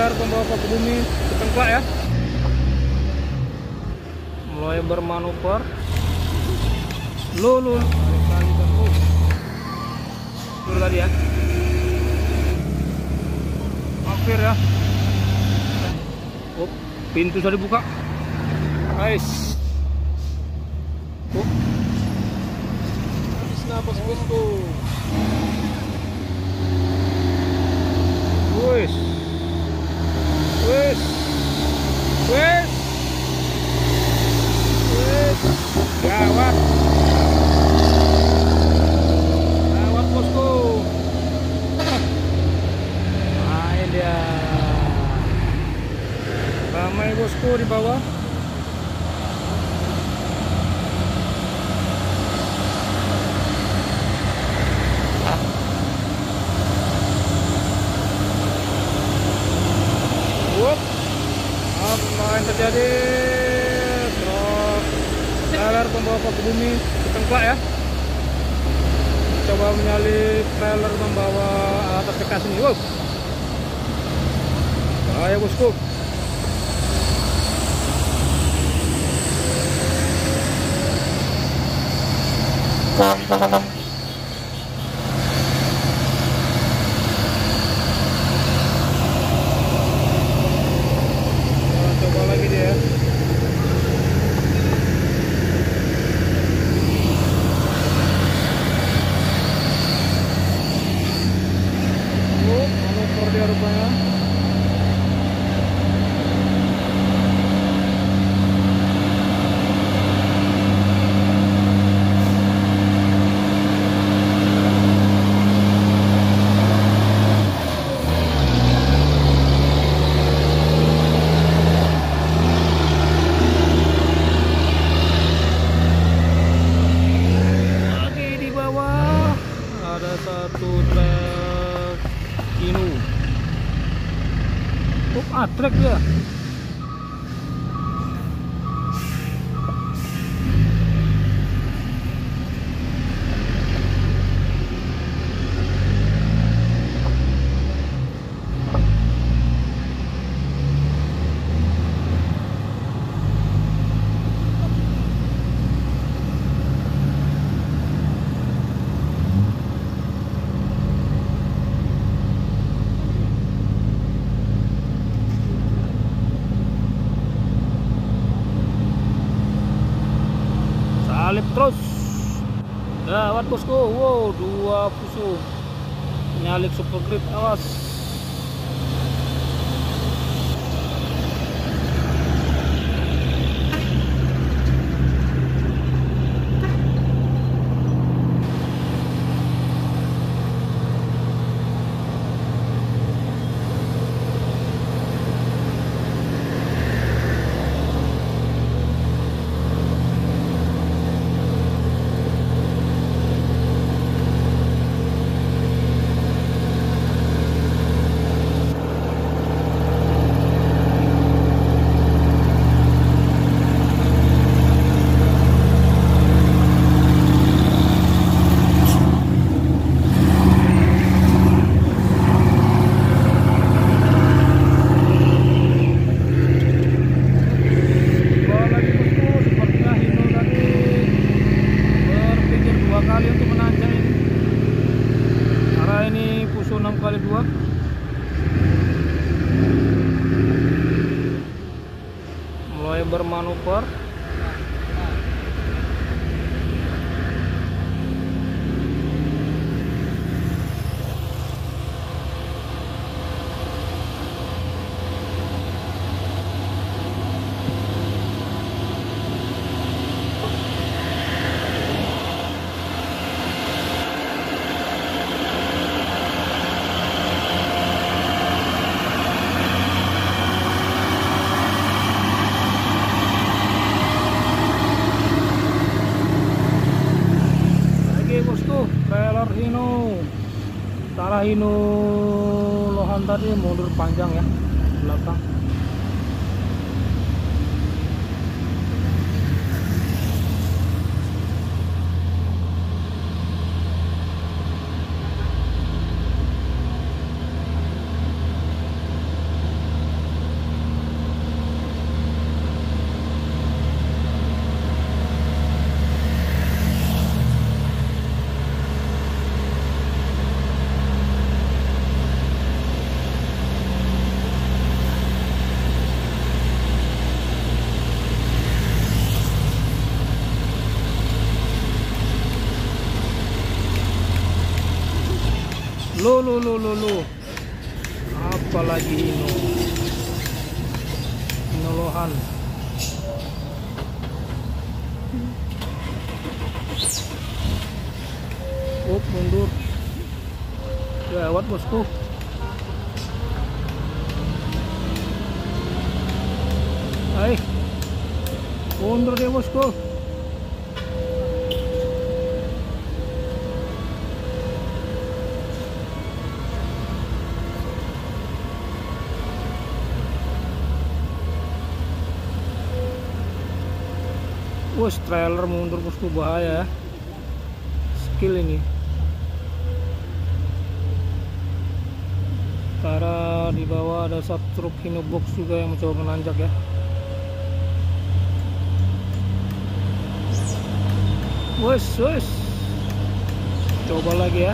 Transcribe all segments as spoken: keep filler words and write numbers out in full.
trailer pembawa paku bumi ketengklak ya, mulai bermanuver. Lu lu kali kan lu dulu tadi ya, hampir ya. Oh, pintu sudah dibuka guys. Oh, habis napas bosku. Wes, wes, wes, wes, gawat, gawat bosku. Main dia, ramai bosku di bawah. Apa yang terjadi? Truk trailer pembawa paku bumi ketengklak ya. Coba menyalip trailer membawa alat bekas ini. Wow, bahaya bosku. Rupanya lagi di bawah ada satu truk Kinu. Oh, atrek dia. Salip terus. Gawat bosku. Wow, dua fuso nyalip super grip, awas. enam kali dua. Mulai bermanuver. Trailer Hino, Tara Hino Lohan tadi mundur panjang ya belakang. Lo lo lo lo lo. Apalagi Hino. Hinolohan. Up, mundur. Gawat bosku. Hai. Mundur dia bosku. Wes trailer mundur bosku, bahaya ya. Skill ini. Karena di bawah ada satu truk Hino box juga yang mencoba menanjak ya. Wes wes. Coba lagi ya.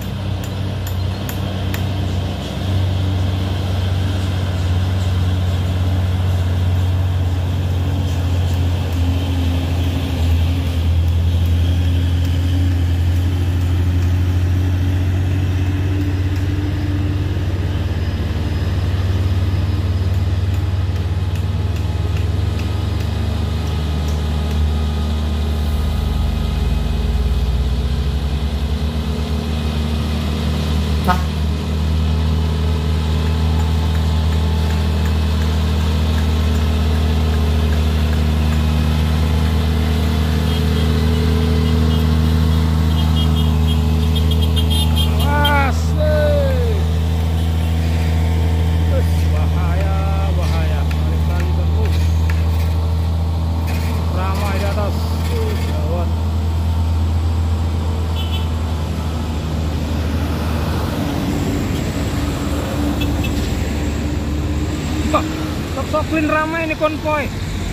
Soklin ramai ini konvoy.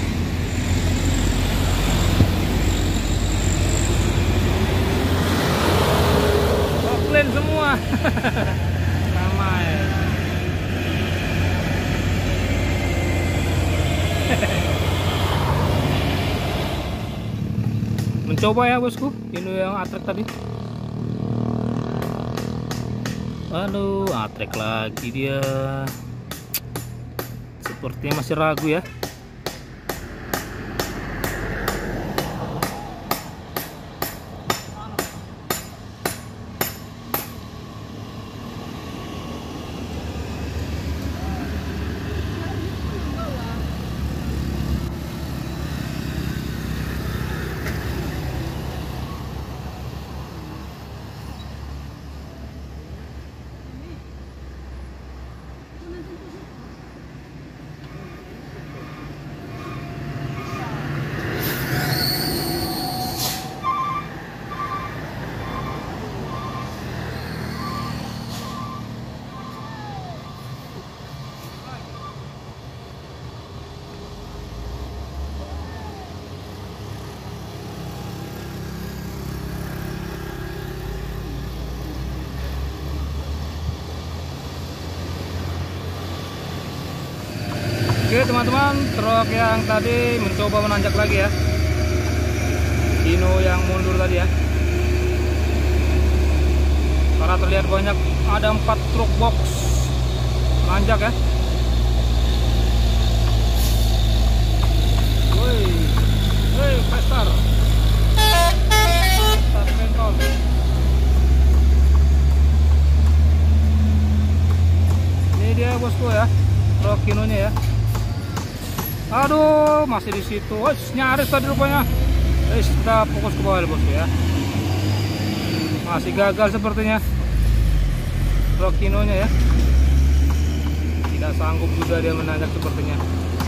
Soklin semua. Ramai. Mencoba ya bosku, ini yang atrek tadi. Aduh, atrek lagi dia. Sepertinya masih ragu ya. Oke teman-teman, truk yang tadi mencoba menanjak lagi ya. Hino yang mundur tadi ya. Karena terlihat banyak, ada empat truk box menanjak ya. Woi, woi, Vestar. Vestar pentol. Ini dia bosku ya, truk Hinonya ya. Aduh, masih di situ. Wah, nyaris tadi rupanya. Eh, kita fokus ke bawah bosku ya. Masih gagal sepertinya. Truk Hinonya ya. Tidak sanggup juga dia menanjak sepertinya.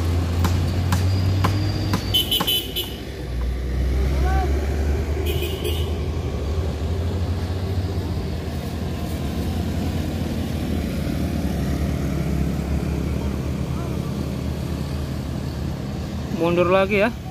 Mundur lagi ya.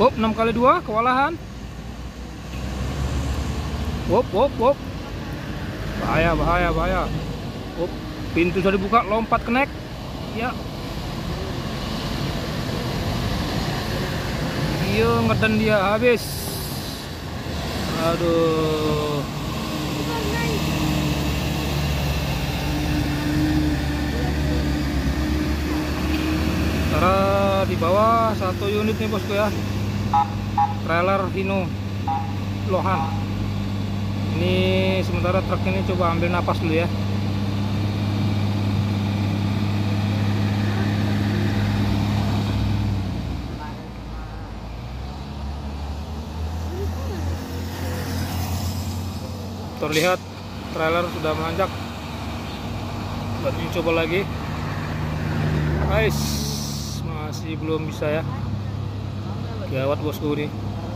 Wop, enam kali dua kewalahan. Wop, wop, wop. Bahaya, bahaya, bahaya. Wop, pintu sudah dibuka, lompat kenek. Ya. Iya, ngeden dia habis. Aduh. Cara di bawah satu unit nih bosku ya. Trailer Hino Lohan. Ini sementara truk ini coba ambil napas dulu ya. Terlihat trailer sudah menanjak. Lanjut coba lagi. Guys, masih belum bisa ya. Gawat bosku nih.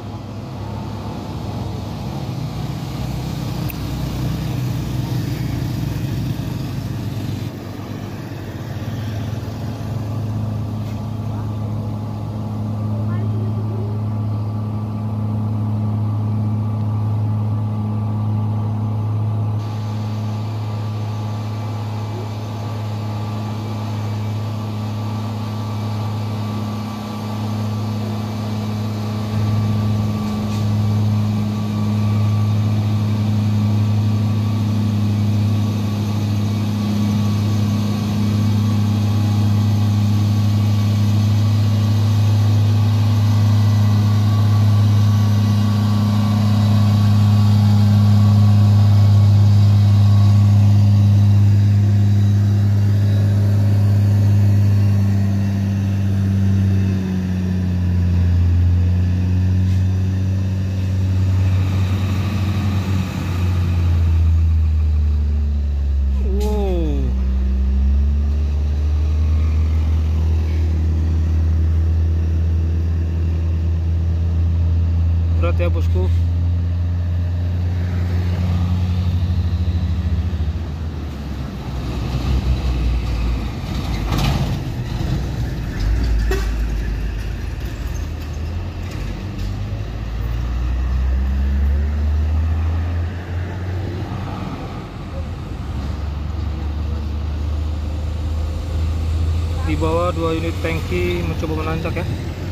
Berat ya bosku. Di bawah dua unit tangki mencoba menanjak ya.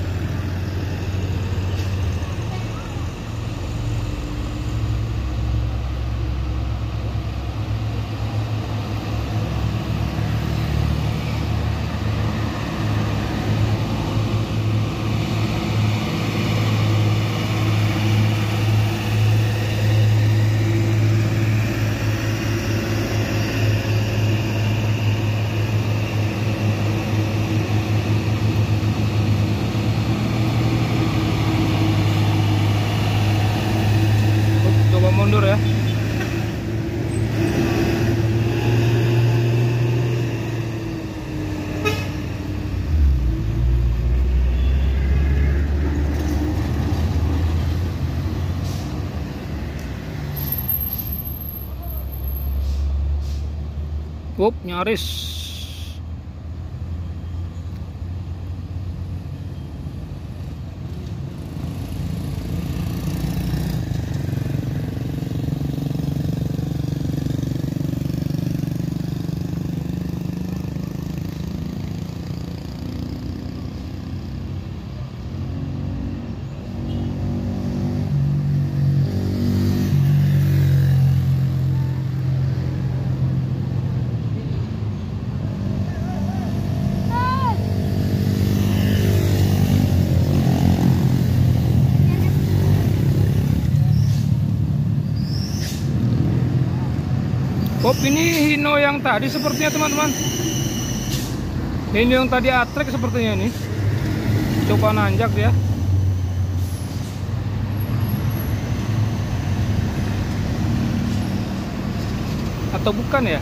Mundur ya. Up, nyaris. Bob, ini Hino yang tadi sepertinya teman-teman. Ini yang tadi atrek sepertinya ini. Coba nanjak dia. Atau bukan ya?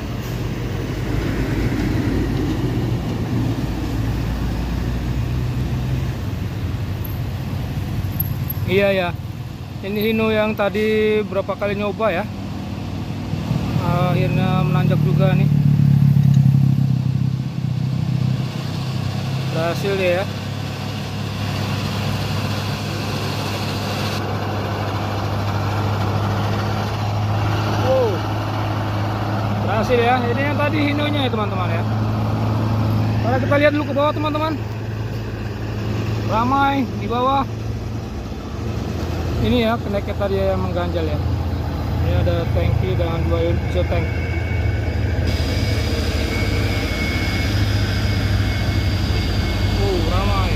Iya ya. Ini Hino yang tadi berapa kali nyoba ya. Akhirnya menanjak juga nih. Berhasil dia ya. Berhasil ya. Ini yang tadi hinonya ya teman-teman ya. Mari kita lihat dulu ke bawah teman-teman. Ramai di bawah. Ini ya keneknya tadi yang mengganjal ya. Ini ada tangki dengan dua unit diesel tank. Oh, ramai.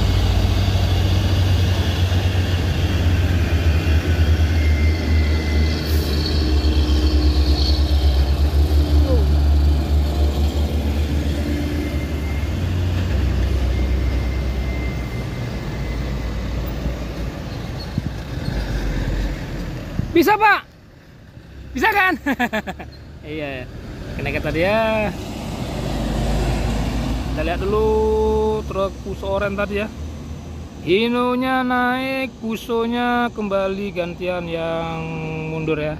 Bisa Pak? Bisa kan? Iya, kenaikan tadi ya. Kita lihat dulu truk puso oren tadi ya. Hinonya naik, pusonya kembali gantian yang mundur ya.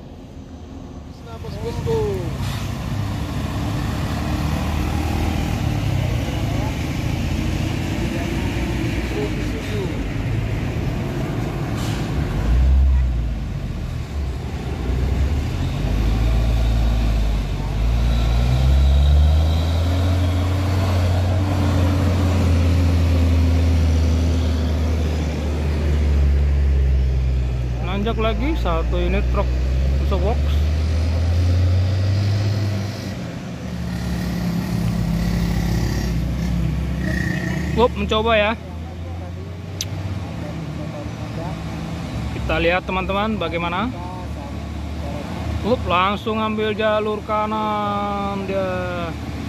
Nanjak lagi satu unit truk puso box. Up, mencoba ya. Kita lihat teman-teman bagaimana. Up, langsung ambil jalur kanan dia.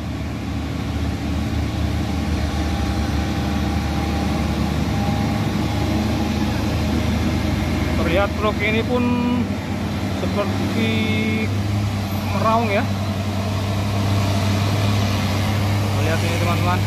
Terlihat truk ini pun seperti meraung ya. Lihat ini teman-teman.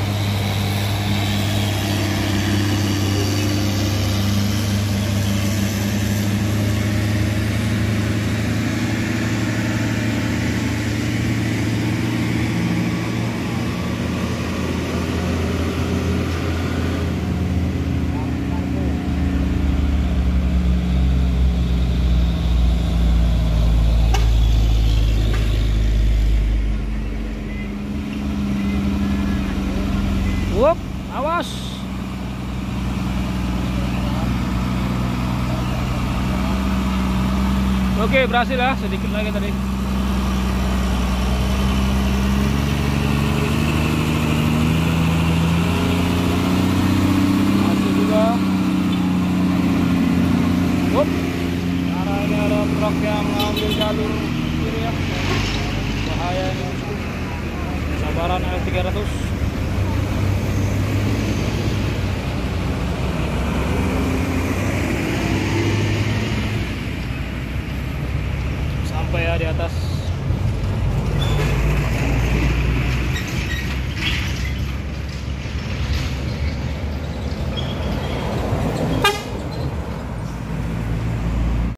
Wup, awas. Oke, berhasil ya, sedikit lagi tadi. Masih juga. Wup. Karena ini ada truk yang mengambil jalur kiri ya. Bahaya ini. Sabaran L tiga ratus.